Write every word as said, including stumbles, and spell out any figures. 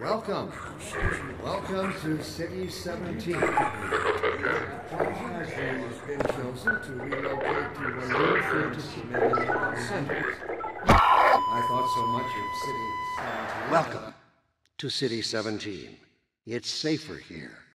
Welcome. Welcome to City seventeen. Has been chosen to relocate to a new fifty center. I thought so much of City seventeen. Welcome to City seventeen. It's safer here.